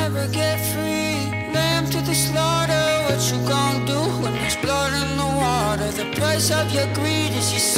never get free. Lamb to the slaughter, what you gon' do when there's blood in the water? The price of your greed is your